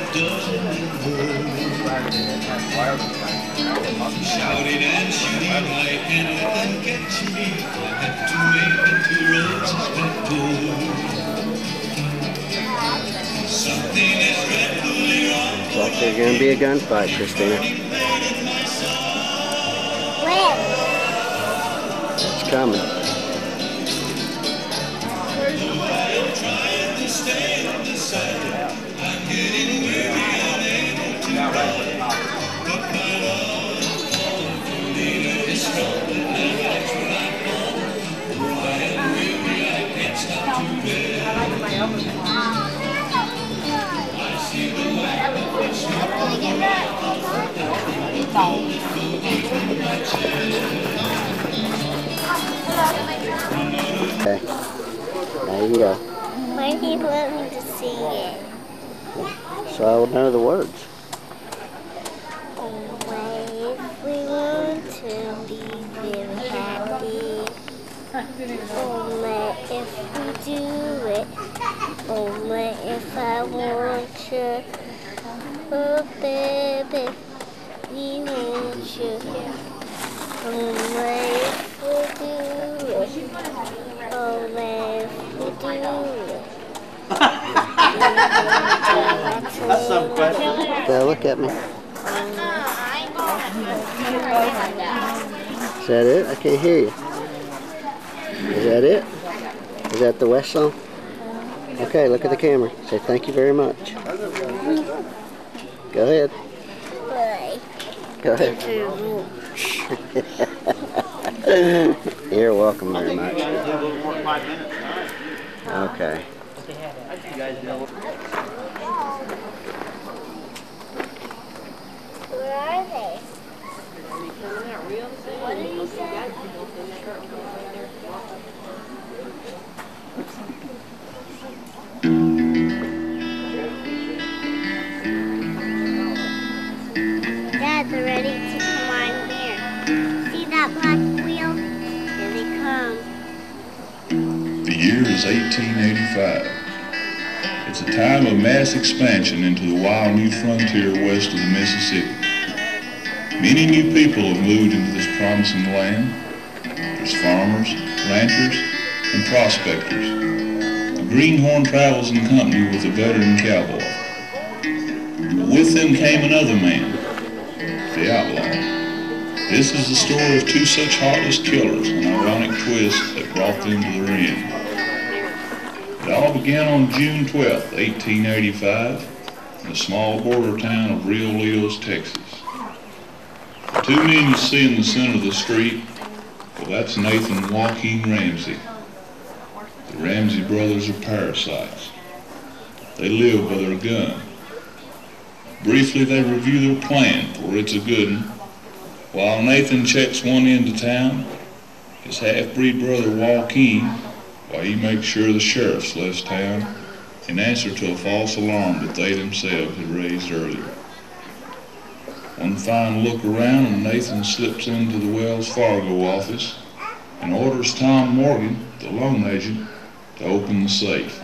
Shouting and shooting, I can't let them catch me. I have to make the 2 roses that pull. Something is dreadfully wrong. Looks like there's going to be a gunfight, Christina. Where? It's coming. I'm trying to stay on the side. I'm getting weary, unable to run. But my love, leader is strong, and I rise when I'm home. I am weary, I can't stop to bed. I see the light of the Okay. There you go. Why do you want me to sing it? So I will know the words. Only if we want to be really happy. Only if we do it. Only if I want you. Oh baby, we want you. Only if we do it. Only if we do it. That's some question. Okay, look at me. Is that it? I can't hear you. Is that it? Is that the West song? Okay, look at the camera. Say thank you very much. Go ahead. Go ahead. You're welcome very much. Okay. Where are they? What did you say? Dad, they're ready to come on here. See that black wheel? Here they come. The year is 1885. It's a time of mass expansion into the wild new frontier west of the Mississippi. Many new people have moved into this promising land. There's farmers, ranchers, and prospectors. A greenhorn travels in company with a veteran cowboy. But with them came another man, the outlaw. This is the story of 2 such heartless killers, an ironic twist that brought them to their end. It all began on June 12, 1885, in the small border town of Rio Leos, Texas. The 2 men you see in the center of the street, well, that's Nathan and Joaquin Ramsey. The Ramsey brothers are parasites. They live by their gun. Briefly, they review their plan, for it's a good one. While Nathan checks one end of town, his half-breed brother Joaquin, while he makes sure the sheriff's left town in answer to a false alarm that they themselves had raised earlier. One fine look around and Nathan slips into the Wells Fargo office and orders Tom Morgan, the loan agent, to open the safe.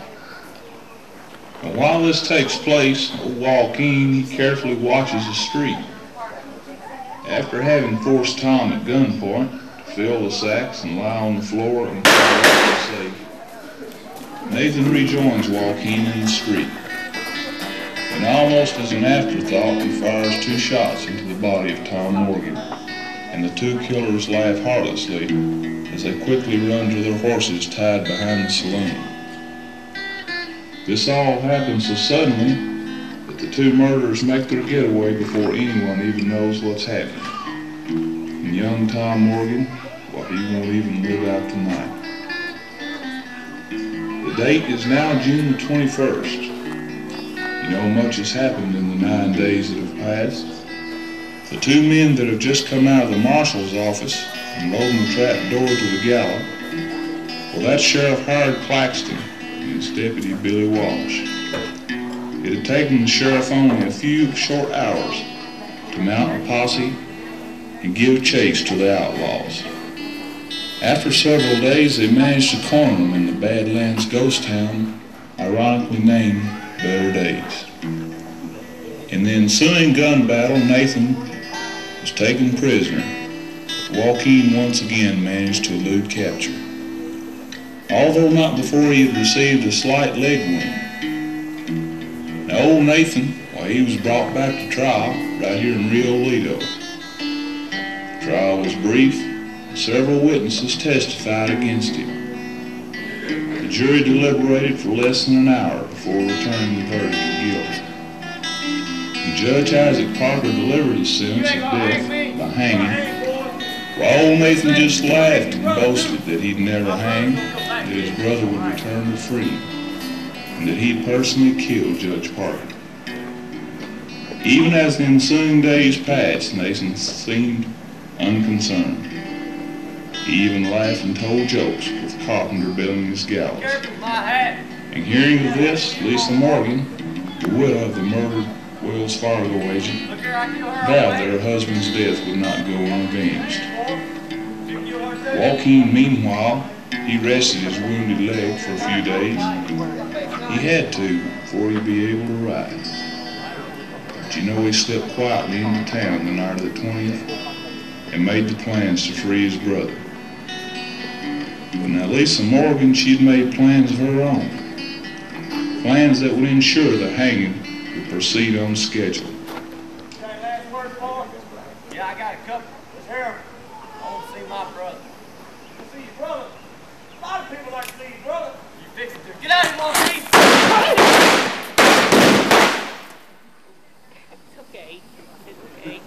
And while this takes place, old Joaquin, he carefully watches the street. After having forced Tom at gunpoint to fill the sacks and lie on the floor and fall out the safe, Nathan rejoins Joaquin in the street. And almost as an afterthought, he fires 2 shots into the body of Tom Morgan, and the 2 killers laugh heartlessly as they quickly run to their horses tied behind the saloon. This all happens so suddenly that the 2 murderers make their getaway before anyone even knows what's happening. And young Tom Morgan, well, he won't even live out the night. The date is now June the 21st. You know, much has happened in the 9 days that have passed. The 2 men that have just come out of the marshal's office and opened the trap door to the gallop, well, that's Sheriff Howard Claxton and his deputy Billy Walsh. It had taken the sheriff only a few short hours to mount a posse and give chase to the outlaws. After several days, they managed to corner them in the Badlands ghost town, ironically named Better Days. In the ensuing gun battle, Nathan was taken prisoner. Joaquin once again managed to elude capture, although not before he had received a slight leg wound. Now old Nathan, he was brought back to trial right here in Rio Lido. The trial was brief. Several witnesses testified against him. The jury deliberated for less than an hour before returning the verdict of guilty. And Judge Isaac Parker delivered his sentence of death by hanging, while old Nathan just laughed and boasted that he'd never hang, that his brother would return to freedom, and that he'd personally killed Judge Parker. Even as the ensuing days passed, Nathan seemed unconcerned. He even laughed and told jokes with Carpenter building his gallows. And hearing of this, Lisa Morgan, the widow of the murdered Wells Fargo agent, vowed that her husband's death would not go unavenged. Joaquin, meanwhile, he rested his wounded leg for a few days. He had to before he'd be able to ride. But you know, he slipped quietly into town the night of the 20th and made the plans to free his brother. But now Lisa Morgan, she'd made plans of her own. Plans that would ensure the hanging would proceed on schedule. Okay, last word, Paul? Yeah, I got a couple. Let's hear them. I want to see my brother. To see your brother? A lot of people like to see your brother. You fix it, dude. Get out of here, Joaquin! It's okay. It's okay.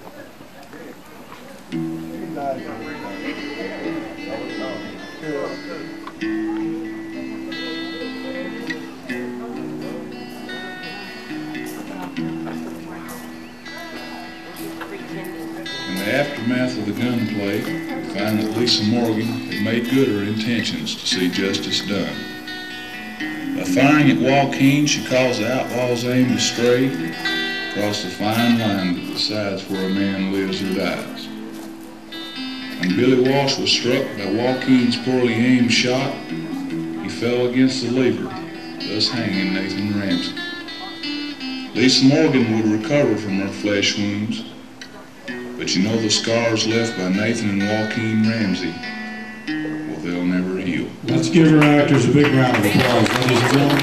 In the aftermath of the gunplay, we find that Lisa Morgan had made good her intentions to see justice done. By firing at Joaquin, she caused the outlaw's aim to stray across the fine line that decides where a man lives or dies. When Billy Walsh was struck by Joaquin's poorly aimed shot, he fell against the lever, thus hanging Nathan Ramsey. Lisa Morgan would recover from her flesh wounds, but you know the scars left by Nathan and Joaquin Ramsey, well, they'll never heal. Let's give our actors a big round of applause, ladies and gentlemen.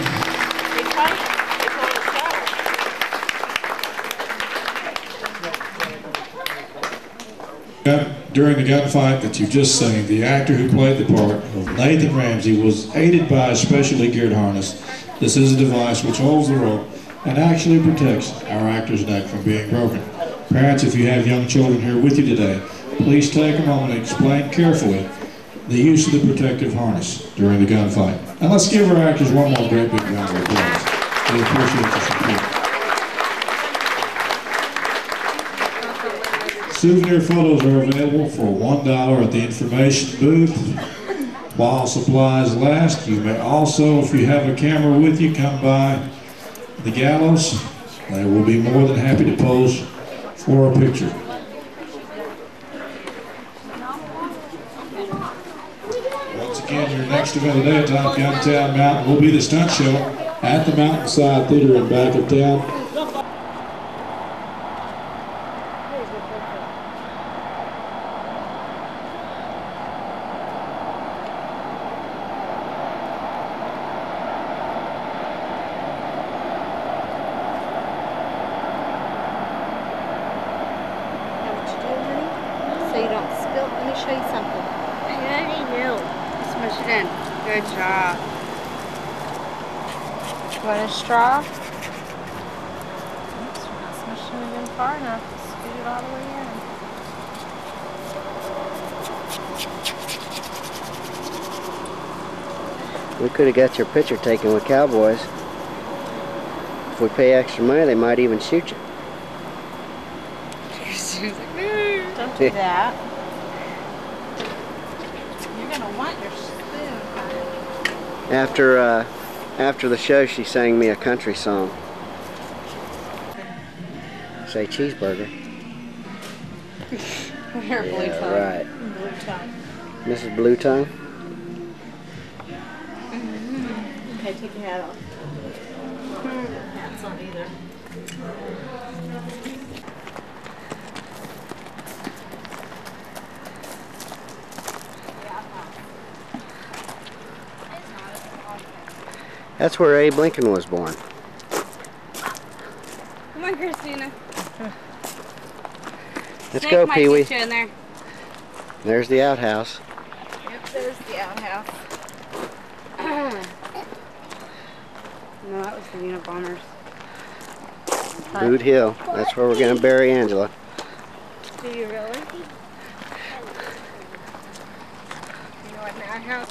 During the gunfight that you've just seen, the actor who played the part of Nathan Ramsey was aided by a specially geared harness. This is a device which holds the rope and actually protects our actor's neck from being broken. Parents, if you have young children here with you today, please take a moment and explain carefully the use of the protective harness during the gunfight. And let's give our actors one more great big round of applause. We appreciate your support. Souvenir photos are available for $1 at the information booth while supplies last. You may also, if you have a camera with you, come by the gallows. They will be more than happy to pose for a picture. Once again, your next event today at Top Guntown Mountain will be the stunt show at the Mountainside Theater in back of town. So you don't spill. Let me show you something. I already knew. Smush it in. Good job. Want a straw? Oops, we're not smushing it in far enough. Scoot it all the way in. We could have got your picture taken with cowboys. If we pay extra money, they might even shoot you. Don't do that. You're gonna want your spoon. After the show, she sang me a country song. Say cheeseburger. Here, Blue Yeah, Tongue. right. Blue Tongue. Mrs. Blue Tongue. Okay, take your hat off. Hat's on either. That's where Abe Lincoln was born. Come on, Christina. Let's go, Pee Wee. In there. There's the outhouse. Yep, there's the outhouse. No, that was the Unabombers. Boot Hill. That's where we're going to bury Angela. Do you really? You know what an outhouse?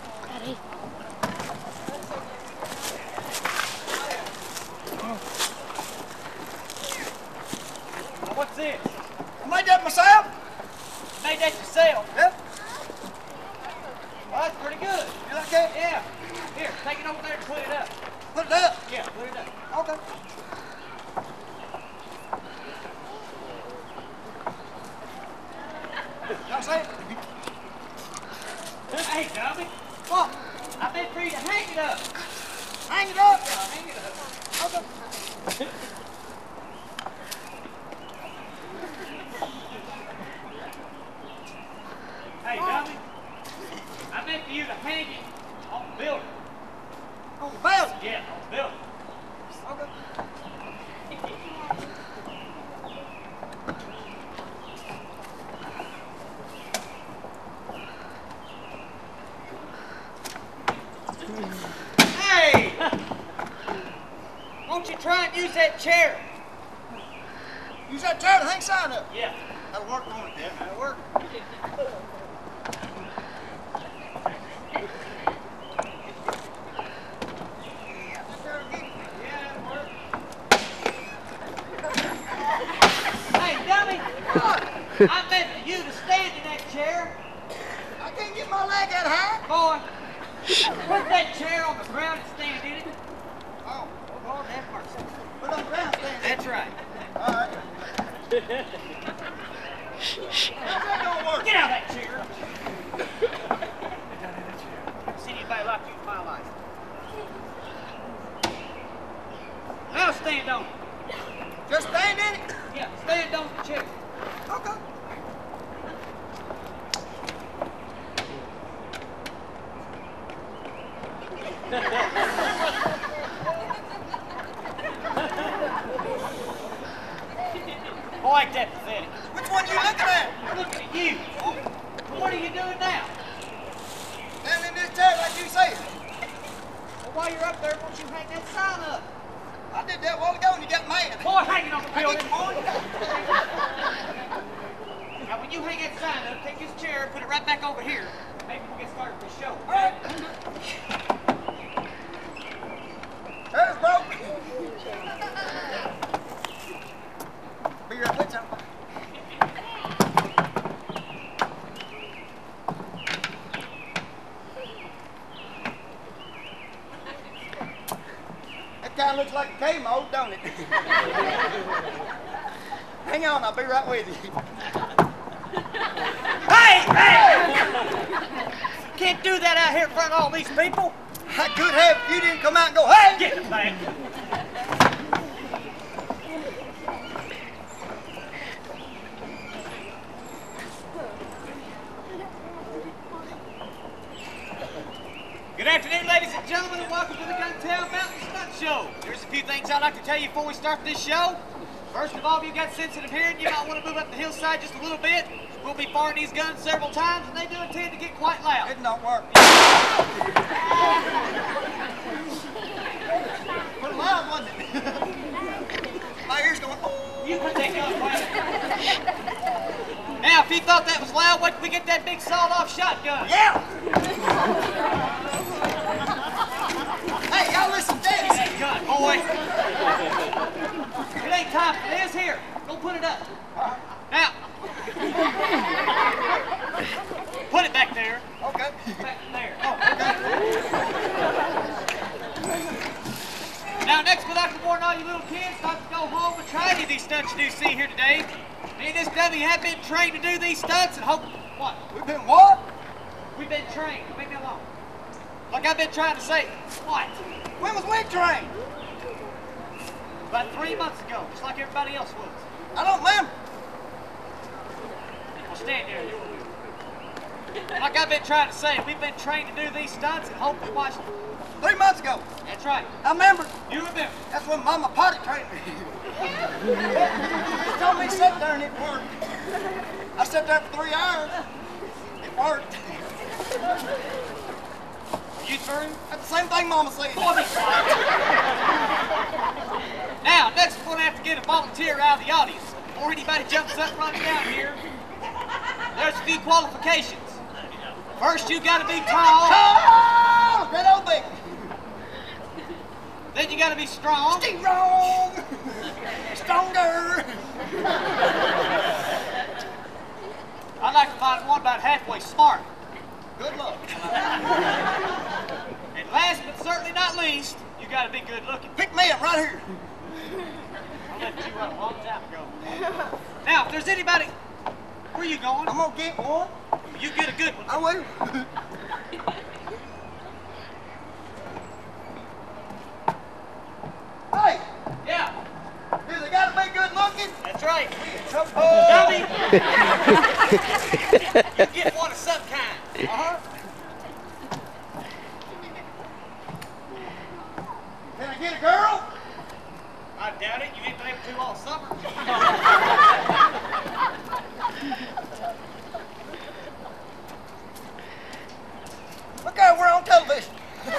What's this? I made that myself. Made that yourself? Yep. Well, that's pretty good. You like that? Yeah. Here, take it over there and put it up. Put it up? Yeah, put it up. Okay. Y'all see it? Hey, dummy. What? I meant for you to hang it up. Hang it up? Yeah, hang it up. Okay. Hey, dummy. I meant for you to hang it on the building. On the building? Yeah, on the building. Okay. Hey! Won't you try and use that chair? Use that chair to hang sign up? Yeah. That'll work on it, yeah. That'll work. I meant for you to stand in that chair. I can't get my leg that high. Boy, put that chair on the ground and stand in it. Oh, Lord have mercy. Put it on the ground and stand in it. That's right. All right. That don't work. Get out of that chair. I've seen anybody like you in my life. Now stand on it. Just stand in it? Yeah, stand on the chair. Okay. I like that pathetic. Which one you looking at? I'm looking at you. What are you doing now? Standing in this chair like you said. Well, while you're up there, won't you hang that sign up? I did that a while ago and you got mad. Boy, hang it on the building. Now, when you hang that sign up, take this chair and put it right back over here. Maybe we'll get started with the show. All right. Chair's broke. Be right with you. That kind of looks like a K-mode, don't it? Hang on, I'll be right with you. Hey! Can't do that out here in front of all these people. I could have if you didn't come out and go, hey! Get the thing. Good afternoon, ladies and gentlemen, and welcome to the Guntown Mountain Stunt Show. There's a few things I'd like to tell you before we start this show. First of all, if you've got sensitive hearing, you might want to move up the hillside just a little bit. We'll be firing these guns several times, and they do intend to get quite loud. It don't work. Pretty loud, wasn't it? My ears going, oh. You put that gun away. Now, if you thought that was loud, wait till we get that big sawed-off shotgun. Yeah! Hey, y'all listen to this. That gun, boy. It ain't time for this. Here, go put it up. Now, put it back there. Okay. Back there. Oh, okay. Now, next, we'd like to warn all you little kids not to go home and try any of these stunts you do see here today. Me and this dummy have been trained to do these stunts and hope... What? We've been what? We've been trained. Leave me alone. Like I've been trying to say. What? When was we trained? About 3 months ago, just like everybody else was. I don't remember. Well, stand there. Like I've been trying to say, we've been trained to do these stunts and hopefully watch them. 3 months ago. That's right. I remember. You remember. That's when Mama potty trained me. She told me to sit there and it worked. I sat there for 3 hours. It worked. You through? That's the same thing Mama said. Now, next we're going to have to get a volunteer out of the audience. Before anybody jumps up running down here, there's a few qualifications. First, you got to be tall. Tall! Great old big. Then you got to be strong. Strong! Stronger! I'd like to find one about halfway smart. Good luck. And last but certainly not least, you got to be good looking. Pick me up right here. I left you out a long time ago. Now, if there's anybody, where are you going? I'm gonna get one. You get a good one. I will. Hey! Yeah, Do they gotta be good looking? that's right. Oh! Dummy! You get one of some kind. Uh-huh. Can I get a girl? I doubt it. You ain't been able to all summer. Okay, we're on television.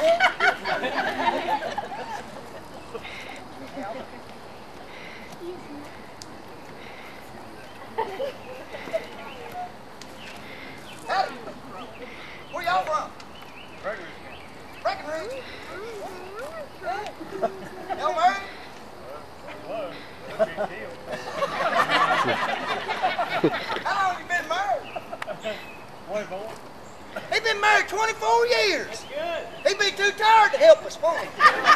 Howdy. Where y'all from? Breckenridge. Y'all married? How long you been married? 24. He been married 24 years. That's good. He'd be too tired to help us, won't he?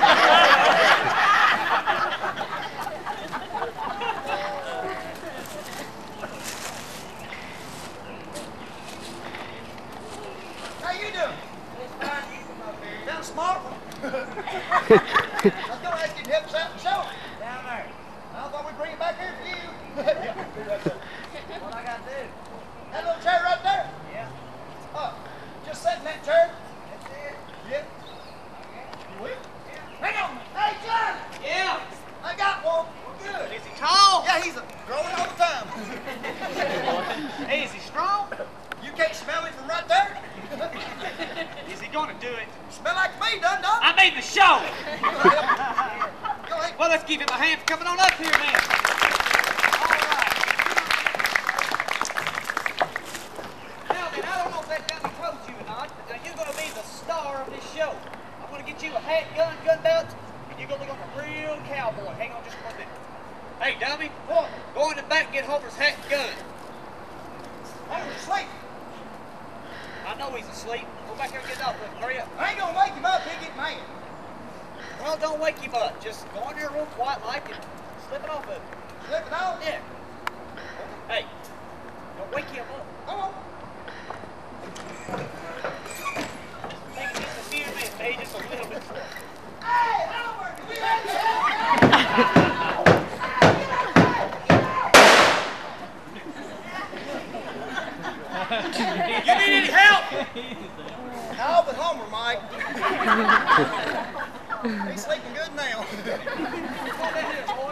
How you doing? Sound smart one. I was gonna ask you to help us out in the show. Down there. I thought we'd bring it back here for you. What I gotta do? That little chair right there? Yeah. Just sit in that chair. That's it. Yep. You will? Yeah. Hang on. Hey, John! Yeah. I got one. We're good. Is he tall? Yeah, he's growing all the time. Hey, is he strong? You can't smell him from right there. Is he going to do it? Smell like me, done. I made the show. Go ahead. Well, let's give him a hand for coming on up here, man. All right. Now, then, I don't know if that dummy told you or not, but now you're going to be the star of this show. I'm going to get you a hat, gun belt, and you're going to look like a real cowboy. Hang on just for a minute. Hey, dummy. What? Go in the back and get Homer's hat and gun. Homer's asleep. I know he's asleep. Go back there and get it up with him. Hurry up. I ain't gonna wake him up. He'll get mad. Well, don't wake him up. Just go in there real quiet like and slip it off of him. Slip it off? Yeah. Hey, don't wake him up. Come on. Take just a few minutes, maybe just a little bit slow. Hey, Howard, we have to You need any help? No, but Homer, Mike. He's sleeping good now. Come on down here, boy.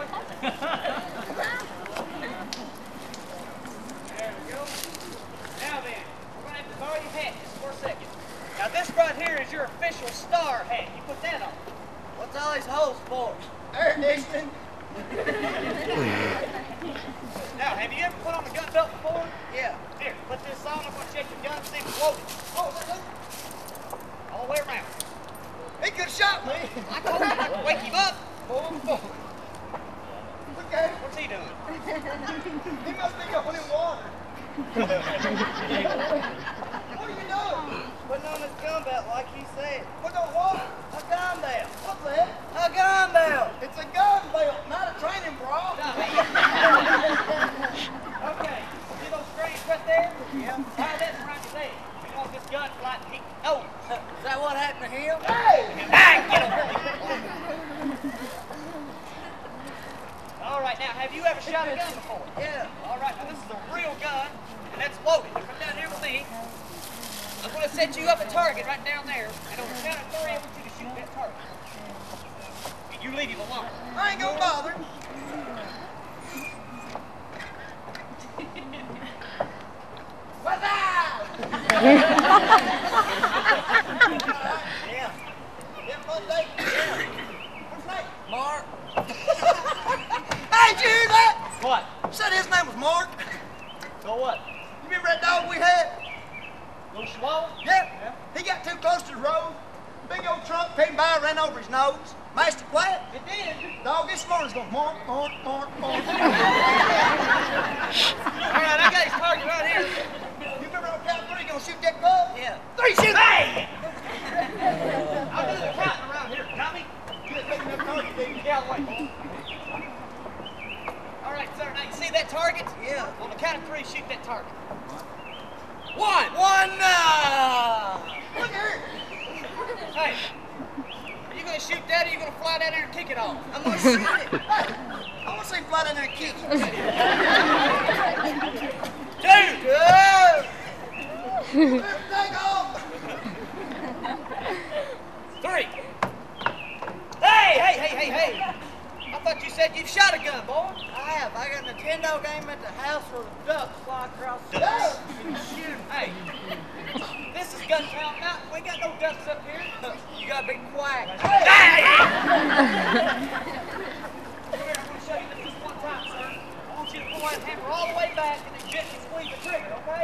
There we go. Now then, we're going to have to borrow your hat just for a second. Now this right here is your official star hat. You put that on. What's all these holes for? Air conditioning. Now, have you ever put on a gun belt before? Yeah. Here, put this on. I'm going to check your gun, see if it's loaded. Oh, look. All the way around. He could have shot me. I told you not to wake him up. Oh, okay. What's he doing? He must be going in water. What are you doing? Putting on his gun belt like he said. Putting on what? A gun belt. What's that? A gun belt. It's a gun belt, not a training bra. Okay, see those strings right there? Yeah. Tie that around your leg. Because this gun's like he. Oh, Is that what happened to him? hey, Hey! get over here. shot a gun before? Yeah. All right, now this is a real gun, and that's loaded. Now come down here with me. I'm going to set you up a target right down there, and on the count of 3, I want you to shoot that target. And you leave him alone. I ain't gonna bother. What's that? Yeah. Yeah, Monday? Yeah. What's his name? Mark. Hey, did you hear that? What? Said his name was Mark. So what? You remember that dog we had? Little Chihuahua? Yeah. He got too close to the road. Big old truck came by, ran over his nose. Mashed it flat. It did. Dog, this morning's going Mark, Mark, Mark, Mark. All right, I got his target right here. You remember on count of 3 gonna shoot that club? Yeah. 3, shoot! Hey! I'll do the counting around here. Got me? You just making that target, dude. Get out of the way. All right, sir. Now you see that target? Yeah. On the count of 3, shoot that target. 1. Look here. Hey, are you going to shoot that or are you going to fly down there and kick it off? I'm gonna shoot it. I wanna see him fly down there and kick it. 2. Take off. 3. Hey! I thought you said you've shot a gun, boy. I have. I got a Nintendo game at the house where the ducks fly across the Ducks? shoot. Hey, this is Guntown Mountain. We got no ducks up here. You gotta be quiet. Hey! Come here, I'm going to show you this just one time, sir. I want you to pull that hammer all the way back and then gently squeeze the trigger, okay?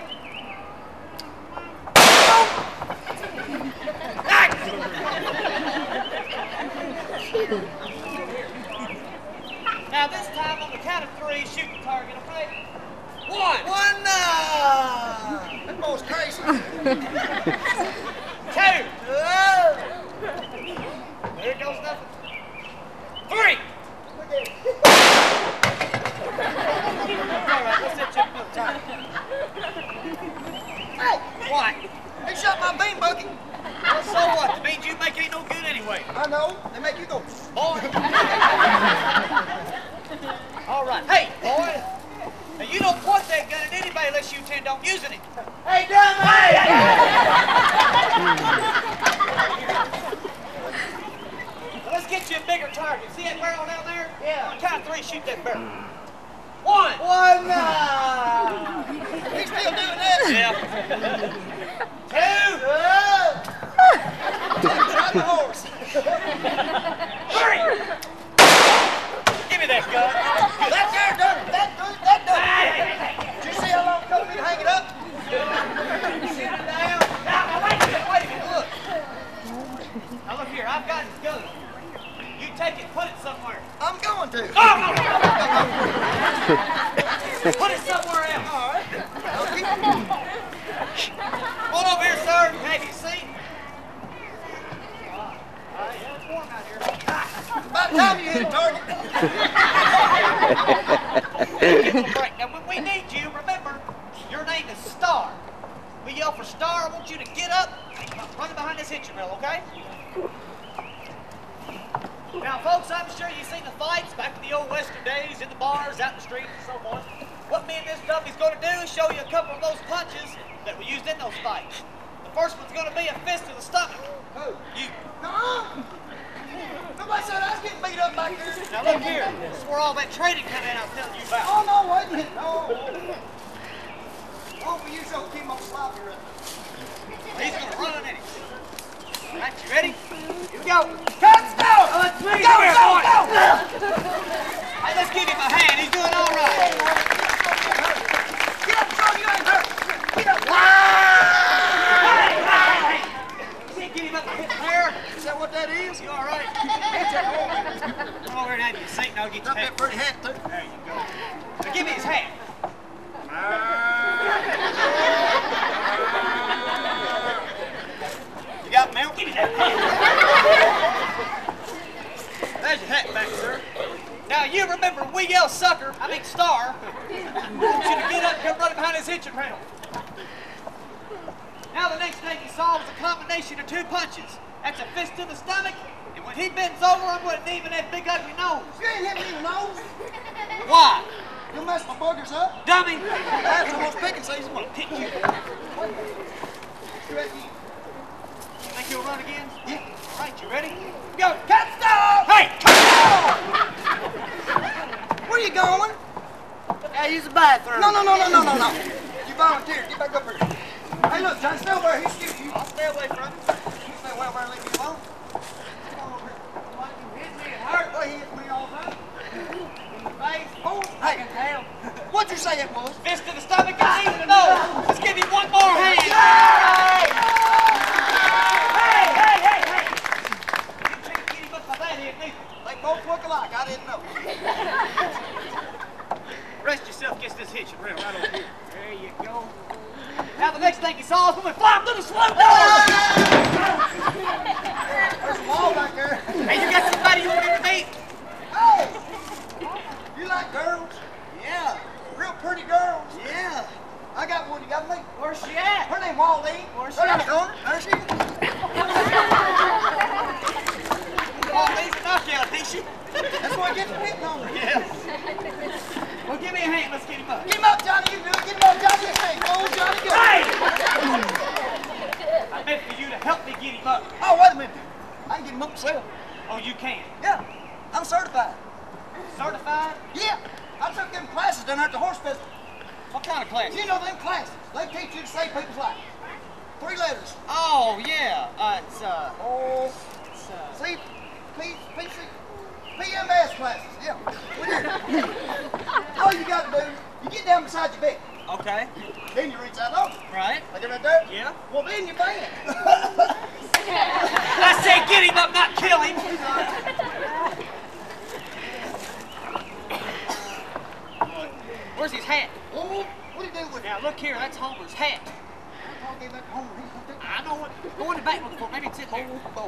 Now this time on the count of 3, shoot the target, okay? 1. That boy's crazy. 2. There goes nothing. 3. All right, let's set you up another time. Hey, What? he shot my bean bucket. Well, so what? The beans you make ain't no good anyway. I know. They make you go. Boy. All right. Hey, boy. Now, you don't point that gun at anybody unless you intend on using it. Hey, dummy! Now, let's get you a bigger target. See that barrel down there? Yeah. On the count of 3, shoot that barrel. 1. He's still doing that. Yeah. 2. Ride the horse. 3. Give me that gun. That there done it. That done it. Did you see how long it took me to hang it up? Sit it down. Now, wait a minute. Look. Now, look here. I've got his gun. You take it, put it somewhere. I'm going to. Oh, no. Put it somewhere else. All right. Come on over here, sir. Have your seat. All right, yeah, it's warm out here. About time you hit the target. Give him a break. Now, when we need you, remember, your name is Star. We yell for Star. I want you to get up and come running behind this hitcher mill, okay? Now, folks, I'm sure you've seen the fights back in the old Western days, in the bars, out in the streets, and so forth. What me and this dummy's going to do is show you a couple of those punches that were used in those fights. The first one's going to be a fist to the stomach. Who? You. No. Nobody said I was getting beat up back there. Now, look here. This is where all that training come in I was telling you about. Oh, no, wait a minute. No. Oh, we use your chemo sloppy right now. He's going to run in it. All right, you ready? Here we go. Let's go! Let's go, Go, here, go, boy. go! Hey, let's give him a hand. He's doing all right. Get up, John, you ain't hurt. Get up. Hey! You didn't get him up and hit the hair. Is that what that is? You all right? Come over here and have your seat and I'll get your Got hat. that pretty hat, too. There you go. Now give me his hat. You got him, Mel? Give me that hat. There's your hat back, sir. Now you remember we yell sucker, Star. I want you to get up and come running behind his hitching rail. Now the next thing he saw was a combination of 2 punches. That's a fist to the stomach, and when he bends over, I'm going to knee him in that big ugly nose. You ain't hit me in the nose. Why? You'll mess my buggers up. Dummy! That's almost picking season. I'm gonna pick you. Think you'll run again? Yeah. All right, you ready? Go. Cut stop! Hey! Where you going? I use the bathroom. No. You volunteered. Get back up here. Hey, look, John, stay over there. He's shooting you. I'll stay away from it. You stay well over there and leave me alone. Come on over here. Why you hit me? It hurt. Well, he hits me all the time. In the face. Oh, I can tell. What'd you say it was? Fist to the stomach and knee to the nose. Let's give him one more hand. Hey! You can't get him up by that head, neither. They both look alike. I didn't know. Rest yourself against this hitching rail right over here. There you go. Now the next thing he saw is when we fly him through the slow door. There's a wall back there. Hey, you got somebody you want me to meet? Hey! You like girls? Yeah. Real pretty girls? Yeah. I got one. You got me? Where's she at? Her name Wally. Where's she Right at? in the corner. There she is. Oh, he's a knockout, ain't she? That's why I get the hitting on her. Yeah. Well, give me a hand. Let's get him up. Get him up, Johnny. You do it. Get him up, Johnny. Hey, go, Johnny. Go. Hey! I meant for you to help me get him up. Oh, wait a minute. I can get him up myself. Oh, you can? Yeah. I'm certified. Certified? Yeah. I took them classes down there at the horse festival. What kind of class? You know them classes. They teach you to say people's lives. 3 letters. Oh, yeah. It's C, P, PC, PMS classes. Yeah. We did. All you got to do, you get down beside your bed. Okay. Then you reach out over. Right. Like it right there? Yeah. Well, then you bang. I say get him up, not kill him. Where's his hat? Oh, what do you do with it? Now, look here. That's Homer's hat. I'll give that to Homer. He's gonna take it. I know what. Go in the back one for maybe it's in there. Oh.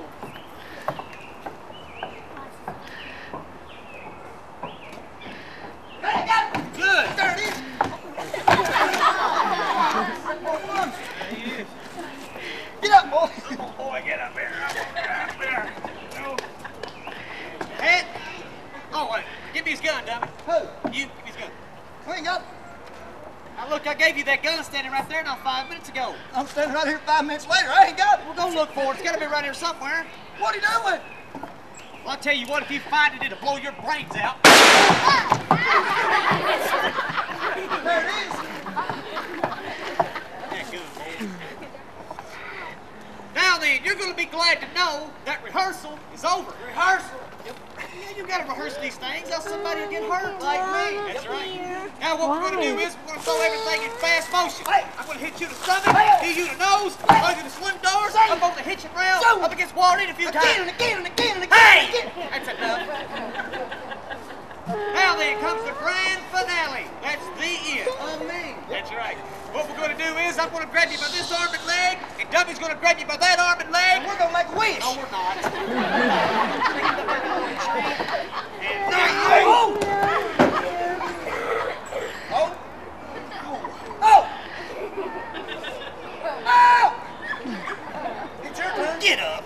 Hey, I got it. Good. There it is. Get up, boy. Oh, boy, get up here. Get up there. No. Hat. Oh, wait. Give me his gun, dummy. Who? You, give me his gun. We ain't got it. Now, look, I gave you that gun standing right there now 5 minutes ago. I'm standing right here 5 minutes later. I ain't got it. We'll go look for it. It's got to be right here somewhere. What are you doing with it? Well, I'll tell you what, if you find it, it'll blow your brains out. There it is. Yeah, good. Now then, you're going to be glad to know that rehearsal is over. Rehearsal? Yep. Yeah, you got to rehearse these things, else somebody will get hurt like me. That's right. Now what we're going to do is we're going to throw everything in fast motion. Hey. I'm going to hit you in the stomach, hit you in the nose, go through the swing doors, up on the hitching rail, up against Walden a few times. Again. Hey! That's enough. Now then comes the grand finale. That's the end. Me. That's right. What we're going to do is I'm going to grab you by this arm and leg, and Dummy's going to grab you by that arm and leg. We're gonna make a wish. No, we're not. And There you now, go. Oh! It's your turn. get up.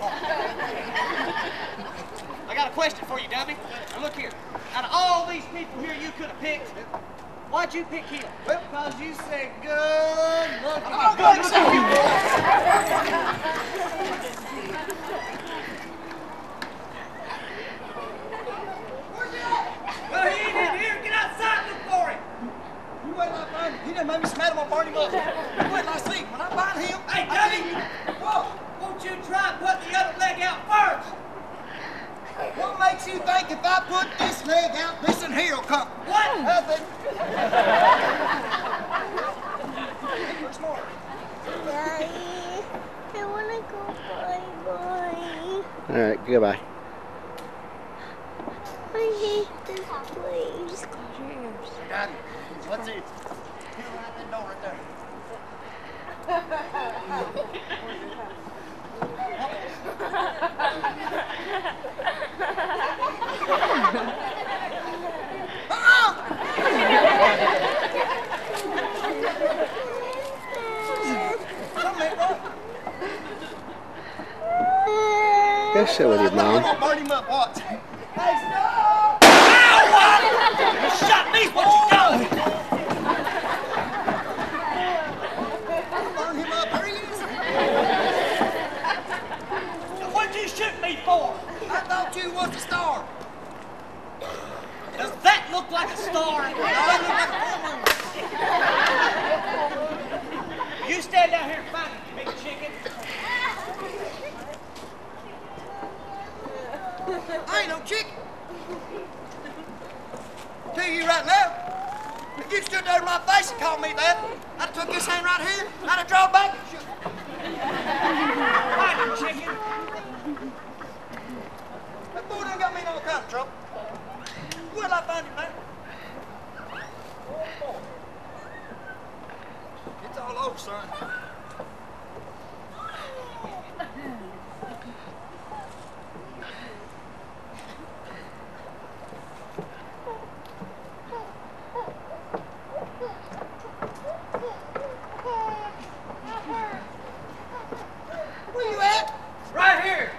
I got a question for you, Dummy. Now look here. Out of all these people here you could have picked, why'd you pick him? Because you said good looking. Oh, good looking. Where's he at? Well, he ain't in here. Get outside and look for him. You wait till I find him. He done made me smell him. I'll burn him up. You wait till I see him. When I find him, Hey, I Dummy. see him. Whoa! Won't you try and put the other leg out first? What makes you think if I put this leg out, this in here will come? What? Nothing. Where's more? Daddy, I want to go bye-bye. All right, goodbye. I hate this place. Got it. What's it? Here, right that door right there. Go sit with your mom. I'm gonna burn him up. Watch. Hey, stop! Ow! You shot me! What you done? out here, I'd have drawn back and shoot. Find him, chicken. That boy done got me in all kind of trouble. Where'd I find him, man? Oh, boy. It's all over, son. Where you at? Right here.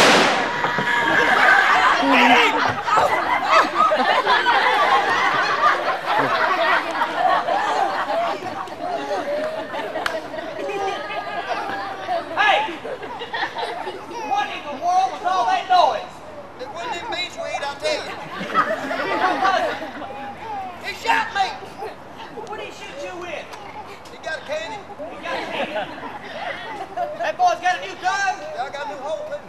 Hey! What in the world was all that noise? It wasn't them beans we ate, I'll tell you. What was it? He shot me. What did he shoot you with? He got a cannon. He got a cannon. That boy's got a new gun. I got a new hole, too.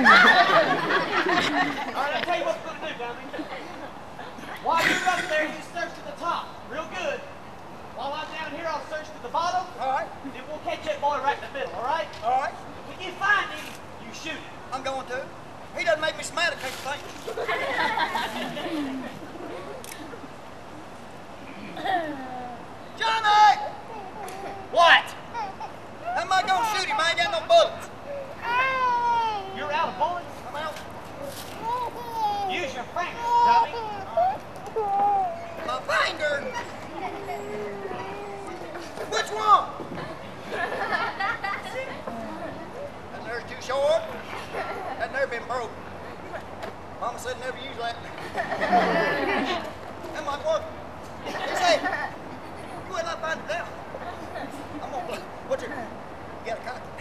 All right, I'll tell you what we're going to do, dummy. While you're up there, you search to the top. Real good. While I'm down here, I'll search to the bottom. All right. Then we'll catch that boy right in the middle, all right? All right. When you find him, you shoot him. I'm going to. He doesn't make me smile, I can't think. Johnny! What? How am I going to shoot him? I ain't got no bullets. You're out of bullets? I'm out. Use your fingers, dummy. My finger. Which one? That nerve's too short. That nerve been broke. Mama said never use that. That might work. He said, you ain't not find it down. I'm gonna blow. What's your? You got a cock.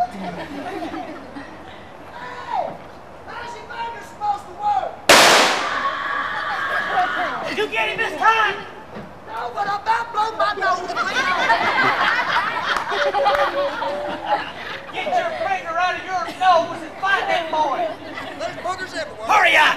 Hey! How's your finger supposed to work? Did you get him this time? No, but I about blew my nose. Get your finger out of your nose and find that boy. There's boogers everywhere. Hurry up!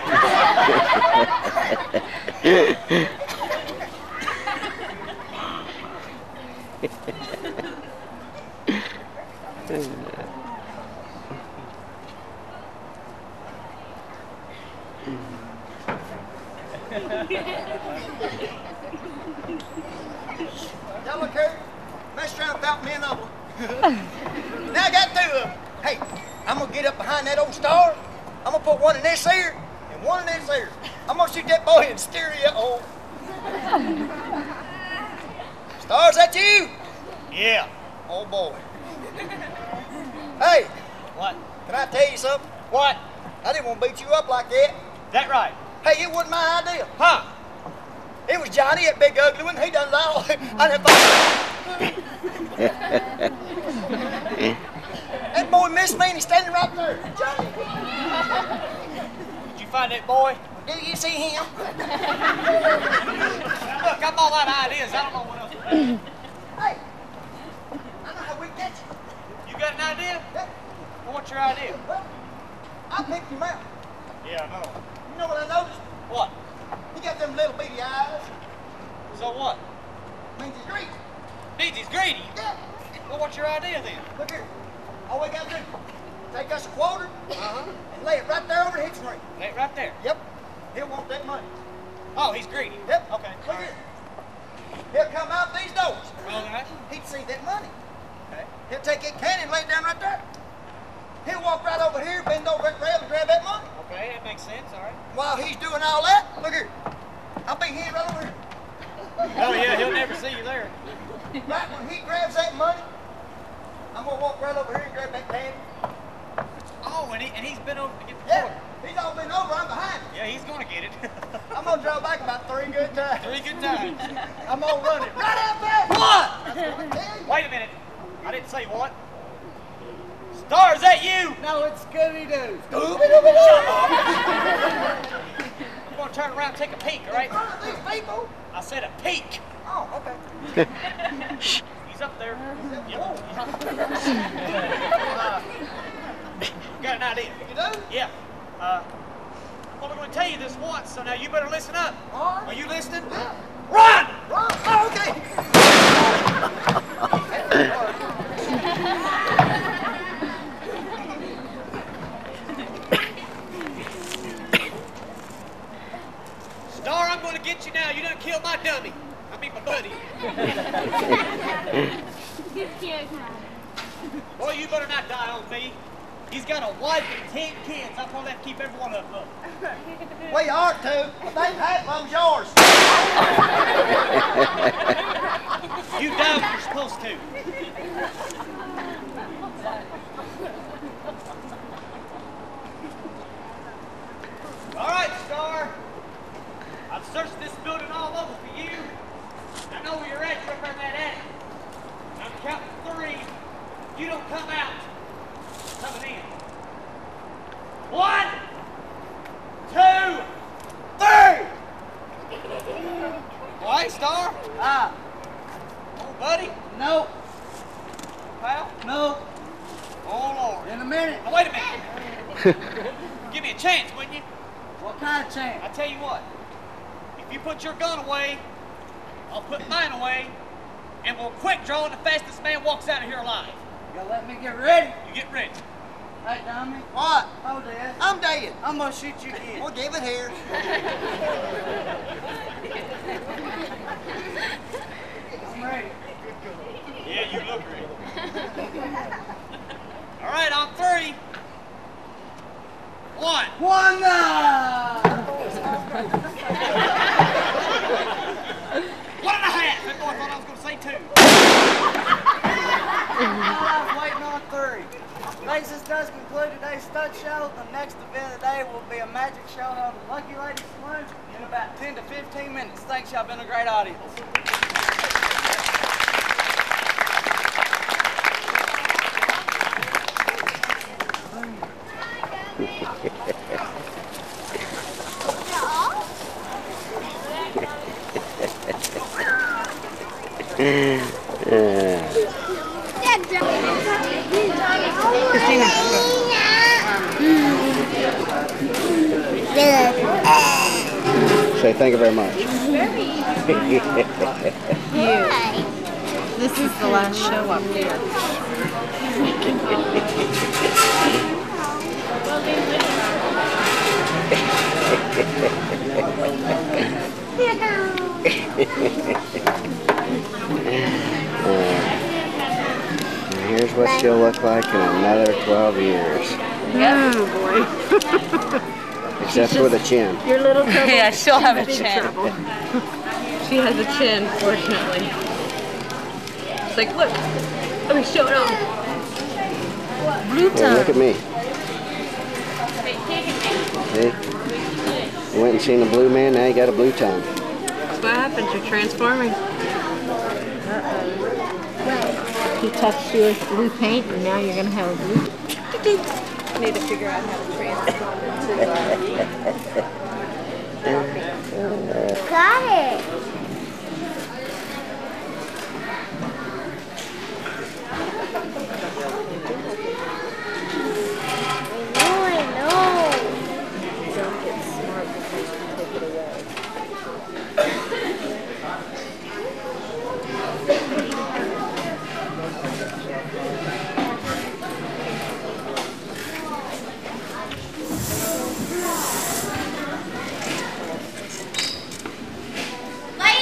Y'all look here. Mess around without me and Uncle. Now I got two of them. Hey, I'm gonna get up behind that old star. I'm gonna put one in this ear and one in this ear. I'm gonna shoot that boy in stereo. Oh. Star, is that you? Yeah. Oh boy. Hey, What? can I tell you something? What? I didn't want to beat you up like that. That right? Hey, it wasn't my idea. Huh? It was Johnny, that big ugly one. He done it all. I done That boy missed me and he's standing right there. Johnny. Did you find that boy? Do you see him? Look, I'm all out of ideas. I don't know what else to do. Hey, I know how we get you. You got an idea? Yeah. Well, what's your idea? Well, I picked him out. Yeah, I know. You know what I noticed? What? He got them little beady eyes. So what? Means he's greedy. Means he's greedy. Yeah. Well, what's your idea then? Look here. All we gotta do, take us a quarter and lay it right there over the hitching ring. Lay it right there. Yep. He'll want that money. Oh, he's greedy. Yep. Okay. Look here. He'll come out these doors. All right. He'd see that money. Okay. He'll take that cannon and lay it down right there. He'll walk right over here, bend over that rail and grab that money. Okay, that makes sense. All right. While he's doing all that, look here. I'll be here right over here. Oh yeah, he'll never see you there. Right when he grabs that money, I'm gonna walk right over here and grab that cannon. Oh, and he's been over to get the Yeah, quarter. he's all been over, I'm behind him. Yeah, he's gonna get it. I'm gonna draw back about 3 good times. 3 good times. I'm gonna run it right out there. What? That's what I tell you. Wait a minute. I didn't say what. Star, is that you? No, it's Scooby-Doo. Shut up. I'm gonna turn around and take a peek, all right? In front of these people. I said a peek. Oh, okay. He's up there. Yep. Got an idea. You do? Yeah. I'm only going to tell you this once, so now you better listen up. All right. Are you listening? Yeah. Run! Run. Oh, okay. Star, I'm going to get you now. You done killed my dummy. I mean my buddy. Boy, you better not die on me. He's got a wife and 10 kids. I'll probably have to keep every one of them up. Well, you ought to, but they half of them's yours. You die when you're supposed to. All right, Star. I've searched this building all over for you. I know where you're at. You're up there in that attic. I'm counting 3. You don't come out. Coming in. 1, 2, 3. Well, hey, Star. Oh, buddy. No. Pal. No. Oh, Lord. In a minute. Now, wait a minute. Give me a chance, wouldn't you? What kind of chance? I tell you what. If you put your gun away, I'll put mine away, and we'll quick draw when the fastest man walks out of here alive. You gotta let me get ready. You get ready. Hey, dummy. What? Oh, Dad. I'm dead. I'm gonna shoot you again. Well, give it here. I'm ready. Yeah, you look ready. All right, on 3. 1. One. One and a half. That boy thought I was going to say 2. I was waiting on 3. Ladies, this does conclude today's stunt show. The next event of the day will be a magic show held at Lucky Lady Saloon in about 10 to 15 minutes. Thanks, y'all been a great audience. Say thank you very much. This is the last show up here. Here's what she'll look like in another 12 years. Oh boy. Except for the chin. Your little trouble. Yeah, she'll have a chin. Trouble. She has a chin, fortunately. It's like, look. Let me show it off. Blue Hey, tongue. look at me. See? You went and seen a blue man, now you got a blue tongue. That's what happens. You're transforming. He touched you with blue paint, and now you're going to have a blue. You need to figure out how to transform into Got it. I know. Don't get smart because you take it away. Light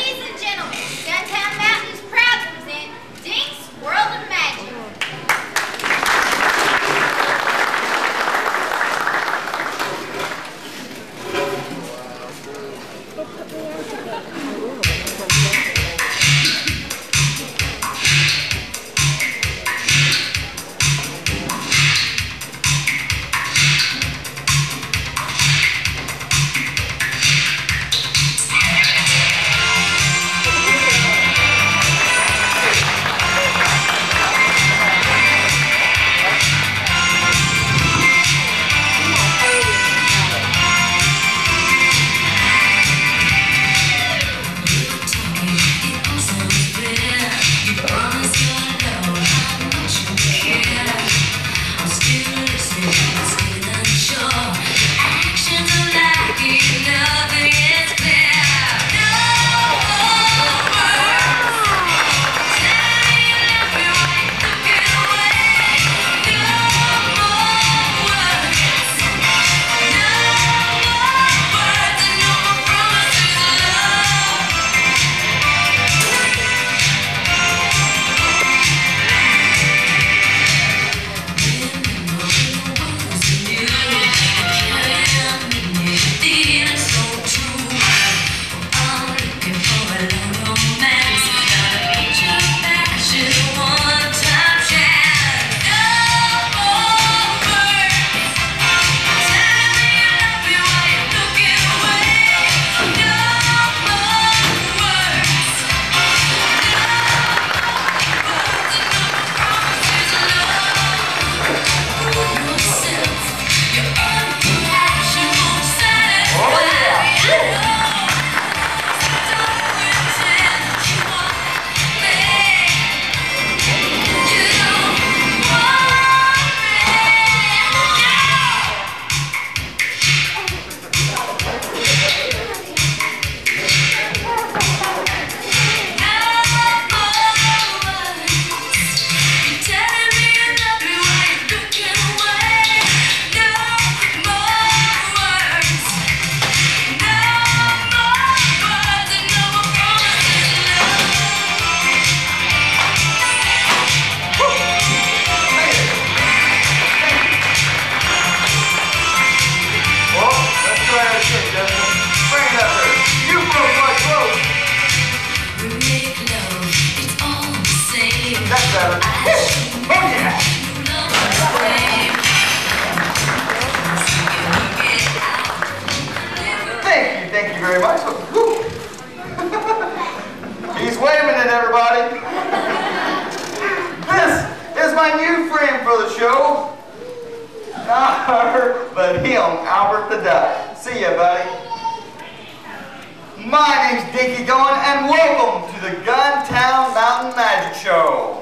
very much. Woo. He's waving at everybody. This is my new friend for the show. Not her, but him, Albert the Duck. See ya, buddy. My name's Dinky Goin', and welcome to the Guntown Mountain Magic Show.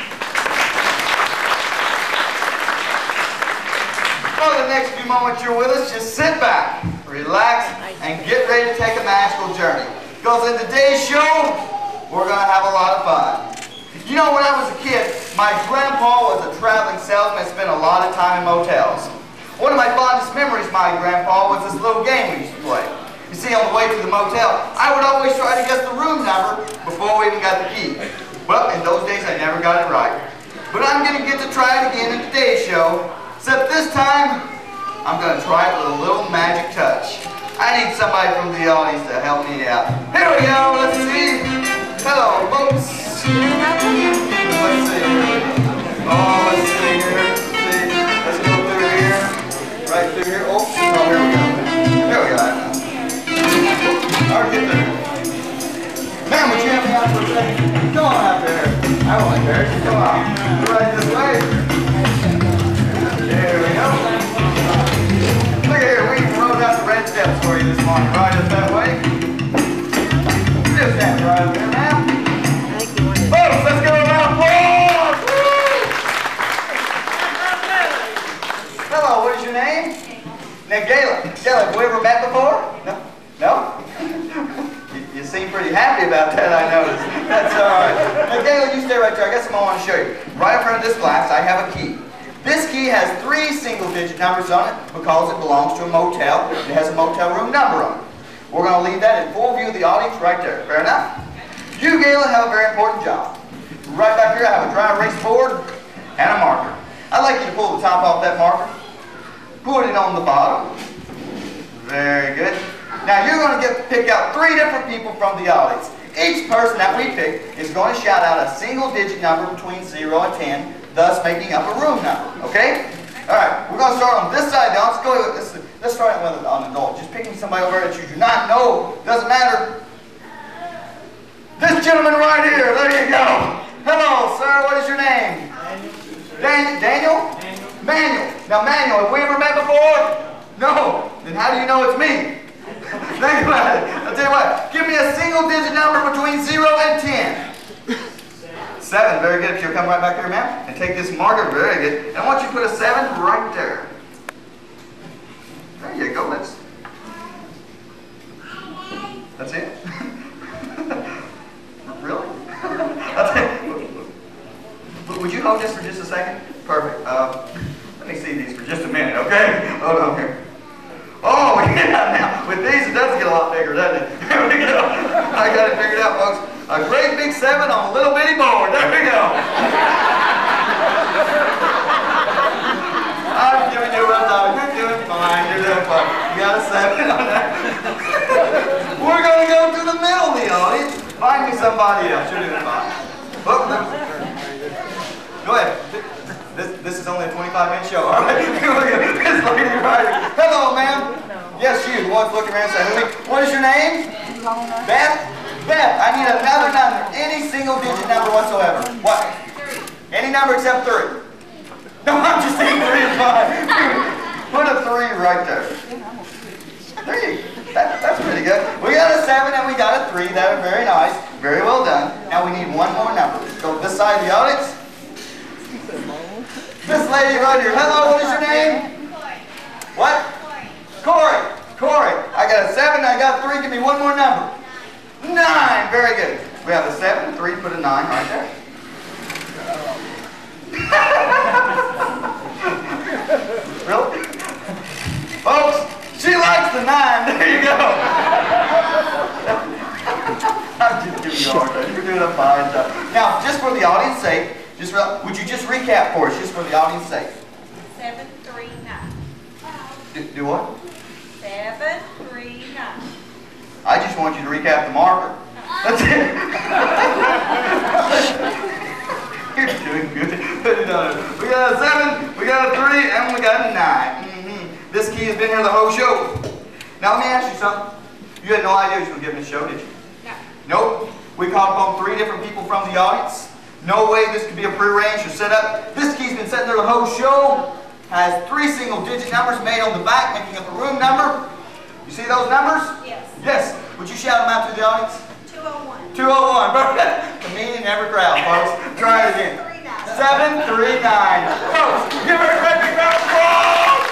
For the next few moments you're with us, just sit back, relax, and get ready to take a magical journey. Because in today's show, we're going to have a lot of fun. You know, when I was a kid, my grandpa was a traveling salesman and spent a lot of time in motels. One of my fondest memories of my grandpa was this little game we used to play. You see, on the way to the motel, I would always try to guess the room number before we even got the key. Well, in those days, I never got it right. But I'm going to get to try it again in today's show, except this time, I'm going to try it with a little magic touch. I need somebody from the audience to help me out. Here we go, let's see. Hello, folks. Let's see. Oh, let's see here. Let's go through here. Right through here. Oh, here we go. Here we go. All right, get there. Ma'am, would you have me out for a second? Come on out there. I won't embarrass you. Come on. Right this way. There we go. Look here. We rode out the red steps for you this morning. Right up that way. Just stand right up there, ma'am. Folks, let's give a round of applause! Hello, what is your name? Now, Gayla. Gayla, have we ever met before? No? No? You seem pretty happy about that, I noticed. That's all right. Now, Gayla, you stay right there. I got something I want to show you. Right in front of this glass, I have a key. This key has 3 single-digit numbers on it because it belongs to a motel. It has a motel room number on it. We're going to leave that in full view of the audience right there. Fair enough? You, Gayla, have a very important job. Right back here, I have a dry erase board and a marker. I'd like you to pull the top off that marker. Put it on the bottom. Very good. Now, you're going to pick out 3 different people from the audience. Each person that we pick is going to shout out a single-digit number between 0 and 10, thus making up a room number. Okay? All right, we're going to start on this side now. Let's start with an adult. Just pick me somebody over there that you do not know. Doesn't matter. This gentleman right here, there you go. Hello, sir, what is your name? Daniel? Manuel. Now, Manuel, have we ever met before? No. Then how do you know it's me? Think about it. I'll tell you what, give me a single-digit number between 0 and 10. 7, very good. If you'll come right back here, ma'am, and take this marker, very good. And I want you to put a 7 right there. There you go, that's it? Really? Would you hold this for just a second? Perfect. Let me see these for just a minute, okay? Hold on here. Oh, yeah, now, with these, it does get a lot bigger, doesn't it? There we go. I got it figured out, folks. A great big 7 on a little bitty board. There we go. I'm giving you a rough time. You're doing fine. You're doing fine. You got a 7 on that. We're going to go to the middle of the audience. Find me somebody else. You're doing fine. Oh, go ahead. This is only a 25-minute show. All right. This lady right here. Hello, ma'am. Yes, you. The one's looking around saying, what is your name? Beth? Beth, I need another number. Any single-digit number whatsoever. What? Any number except 3. No, I'm just saying 3 is fine. Put a 3 right there. There you go. That's pretty good. We got a 7 and we got a 3. That are very nice. Very well done. Now we need one more number. Go to this side of the audience. This lady right here. Hello, what is your name? What? Corey. Corey. I got a 7, I got a 3. Give me one more number. 9. Very good. We have a 7, 3, put a 9 right there. Really? Folks, she likes the 9. There you go. I'm just giving you a hard time. You're doing a fine job. Now, just for the audience's sake, would you just recap for us, just for the audience's sake? 7, 3, 9. Do what? 7, 3, 9. I just want you to recap the marker. That's it. You're doing good. We got a 7, we got a 3, and we got a 9. This key has been here the whole show. Now let me ask you something. You had no idea you were giving a show, did you? No. Nope. We called upon 3 different people from the audience. No way this could be a prearranged or set up. This key's been sitting there the whole show. Has 3 single-digit numbers made on the back, making up a room number. You see those numbers? Yes. Yes. Would you shout them out to the audience? 201. 201. The meaning in every crowd, folks. Try it again. 739. Folks, give her a great big round of applause.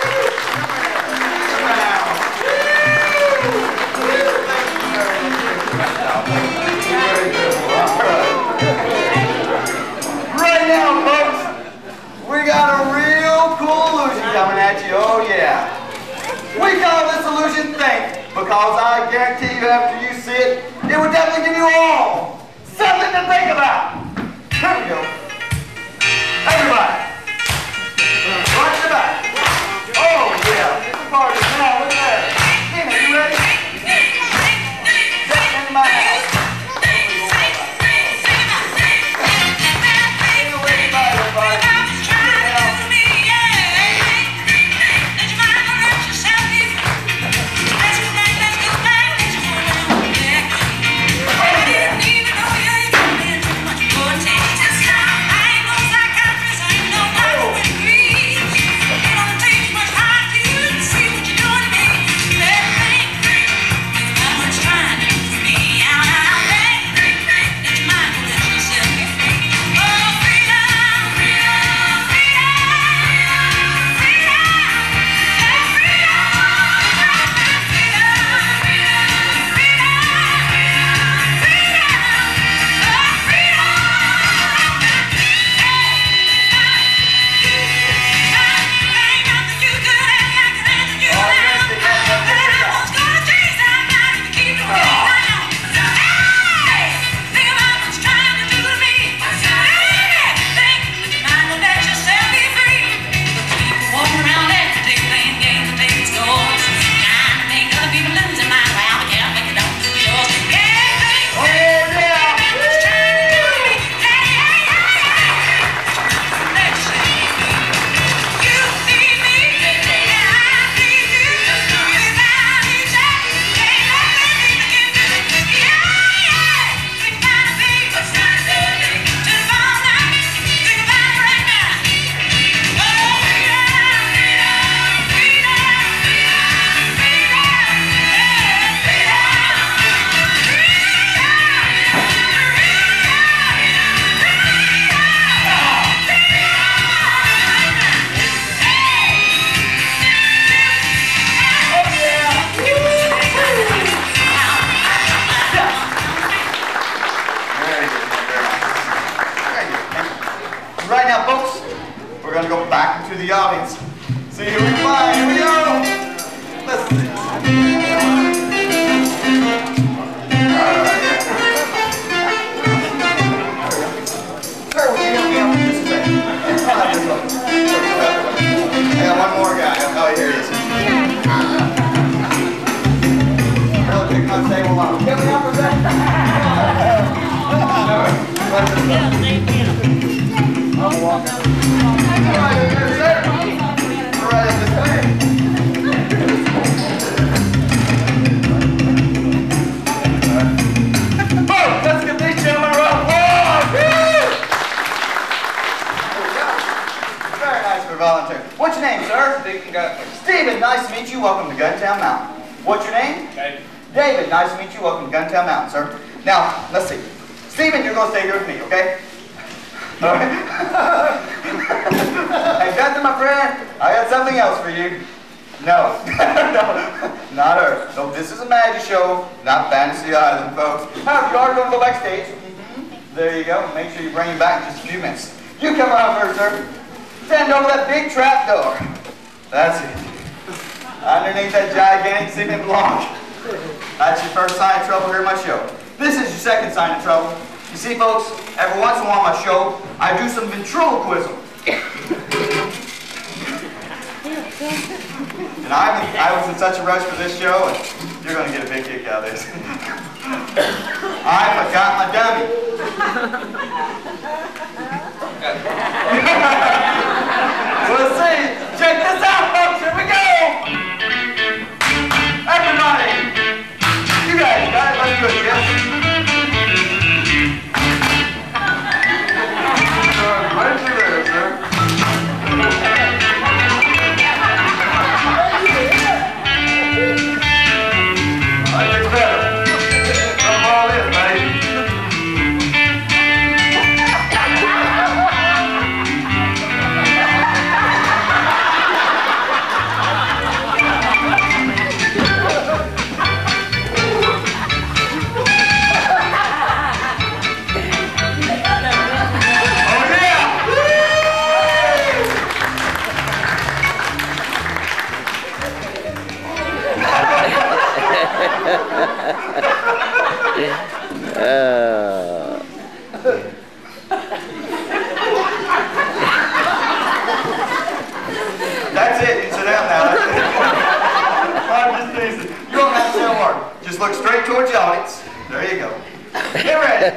Right now, folks, we got a real cool illusion coming at you. Oh, yeah. We call this illusion Think, because I guarantee you after you see it, it will definitely give you all something to think about. Here we go. Everybody. Right in the back. Oh, yeah. It's a party now. Look at that. Tina, you ready? Just into my house. Right now, folks, we're going to go back into the audience. See who we find. Here we go. Listen. Sir, would you help me out with this thing? I got one more guy. Oh, here he is. Really pick my table up. Get me up for that. I'm walking. All right, sir. All right, this way. Oh, let's get these gentlemen around. Very nice for volunteering. What's your name, sir? Stephen Guthrie. Stephen, nice to meet you. Welcome to Guntown Mountain. What's your name? David. David, nice to meet you. Welcome to Guntown Mountain, sir. Now, let's see. Stephen, you're going to stay here with me, okay? All right. Hey, Gunther, my friend, I got something else for you. No, no, not her. No, this is a magic show, not Fantasy Island, folks. However, you are going to go backstage. There you go. Make sure you bring him back in just a few minutes. You come on first, sir. Stand over that big trap door. That's it. Underneath that gigantic cement block. That's your first sign of trouble here in my show. This is your second sign of trouble. You see, folks, every once in a while on my show, I do some ventriloquism. And I was in such a rush for this show, and you're going to get a big kick out of this. I forgot my dummy. We'll see. Check this out, folks. Here we go. Everybody, you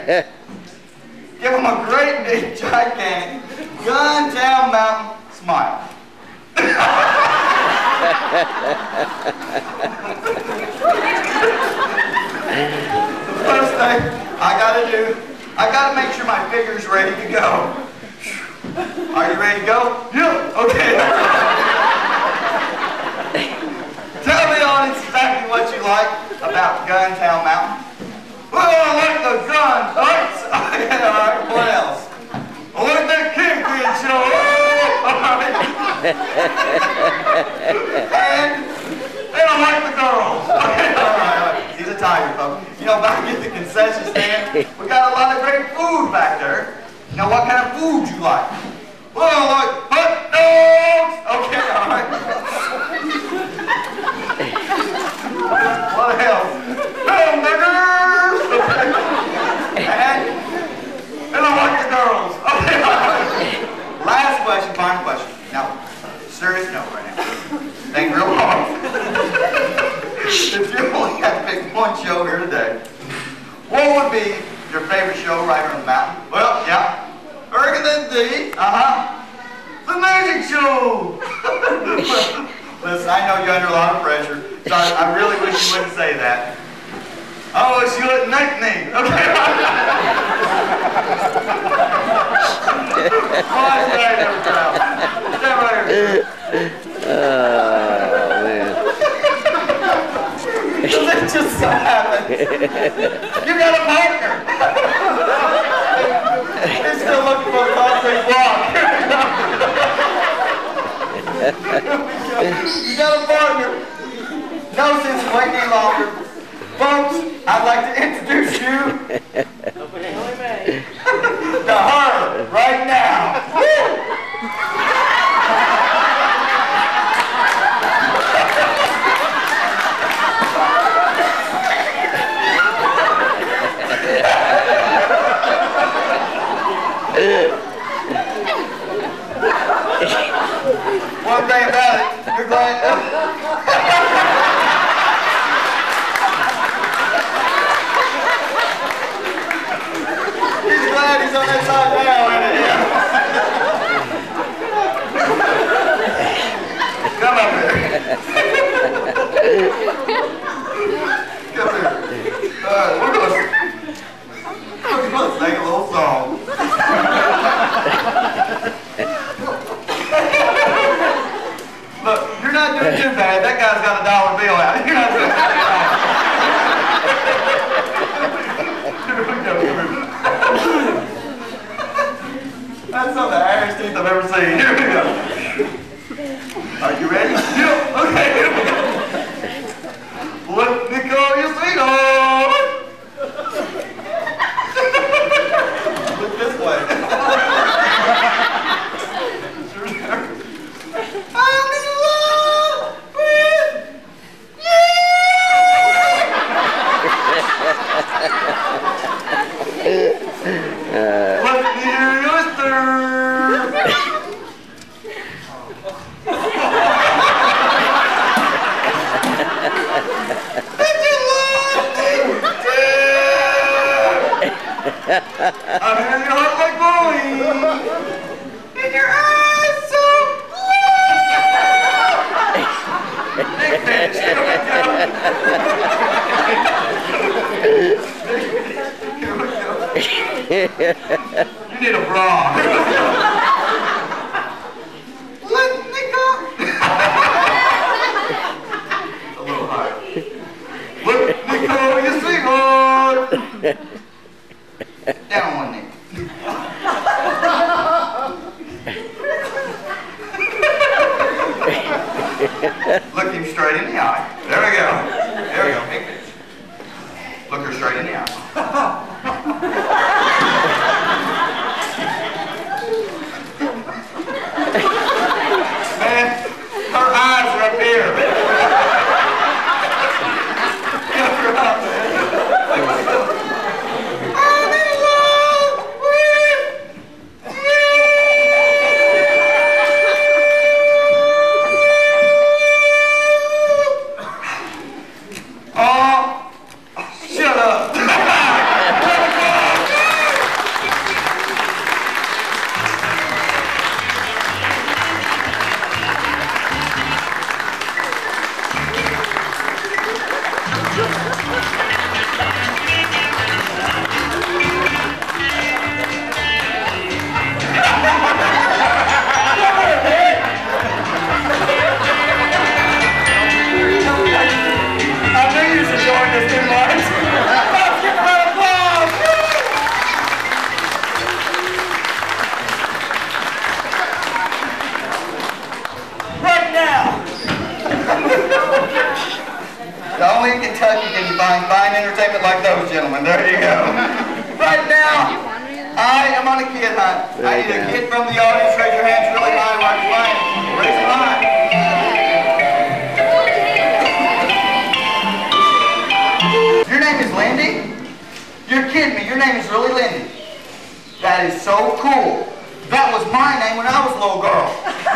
Give them a great big gigantic Guntown Mountain smile. The first thing I gotta do, I gotta make sure my figure's ready to go. Are you ready to go? Yeah. Okay. Tell the audience exactly what you like about Guntown Mountain. Well, I like the guns. All right. What else? I like that kid show. And I like the girls. All right. He's a tiger, folks. You know, back at the concession stand, we got a lot of great food back there. You know, what kind of food you like? Well, I like hot dogs. Okay, all right. What else? Hamburgers. And I like the girls. Okay, all right. Last question, final question. Now, serious note right now. Think real hard. If you only had to pick one show here today, what would be your favorite show right here on the mountain? Well, yeah. The magic show. Listen, I know you're under a lot of pressure, so I really wish you wouldn't say that. I wish you wouldn't make me. Okay. Oh, man. It just so happened. You got a partner. He's still looking for the concrete block. You got a partner. No sense in waiting any longer. Folks, I'd like to introduce you to her right now. One thing about it, you're glad. He's glad he's on that side now, isn't he? Come up here. Come here. Alright, we're gonna sing a little song. Look, you're not doing too bad. That guy's got a dollar bill out. You're not doing too bad. That's some of the hairiest teeth I've ever seen. Here we go. Are you ready? Yeah. Okay, here we go. Let me go, you sweetheart. Look this way. I'm in love with you. Let me hear your stir. Did you love me? I'm hearing your heart like blowing. And your eyes so blue. Big fish. Here we go. You need a bra. Let me go. A little higher. Let me go, you sweetheart. Down on one knee. Look him straight in the eye. There we go. There we go. Big fish. Look her straight in the eye. Man, her eyes are up here. Get her up, man. I'm in love with you. Oh, shut up. Only in Kentucky can you find fine entertainment like those gentlemen. There you go. Right now, I am on a kid hunt. I need a kid from the audience. Raise your hands really high while you're playing. Raise them high. Your name is Lindy? You're kidding me. Your name is really Lindy. That is so cool. That was my name when I was a little girl.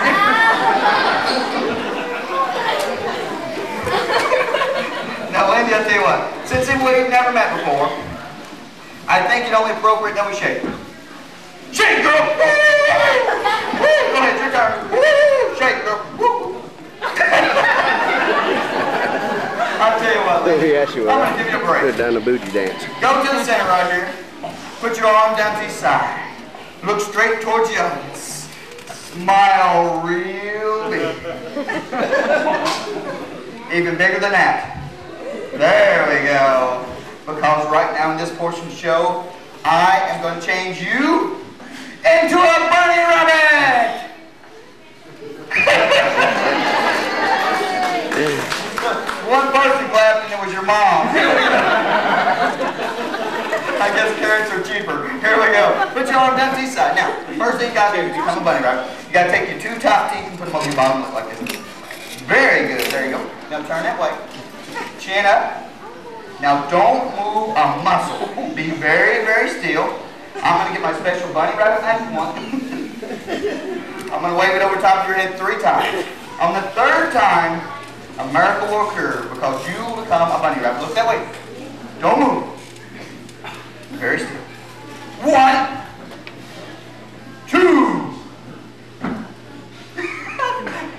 Now, Lindy, I'll tell you what. Since we've never met before, I think it's only appropriate that we shake. Shake, girl! Go ahead, your turn. Shake, girl. I'll tell you what, Lindy. Yes, you will. I'm going to give you a break. Go down the booty dance. Go to the center right here. Put your arm down to your side. Look straight towards the audience. Smile real big. Even bigger than that. There we go. Because right now in this portion of the show, I am going to change you into a bunny rabbit. One person clapped and it was your mom. I guess carrots are cheaper. Here we go. Put your arm down to the side. Now, the first thing you got to do is become a bunny rabbit. You got to take your two top teeth and put them on your bottom lip like this. Very good. There you go. Now turn that way. Chin up. Now don't move a muscle. Be very, very still. I'm going to get my special bunny rabbit magic wand. I'm going to wave it over top of your head 3 times. On the 3rd time, a miracle will occur because you will become a bunny rabbit. Look that way. Don't move. Very still. 1, 2.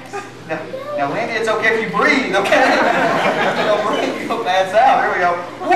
Now, Lindy, it's okay if you breathe, okay? Don't breathe, you'll pass out. Here we go. 1,